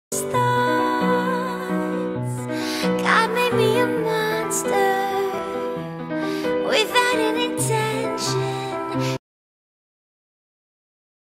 thoughts. God made me a monster without an intention.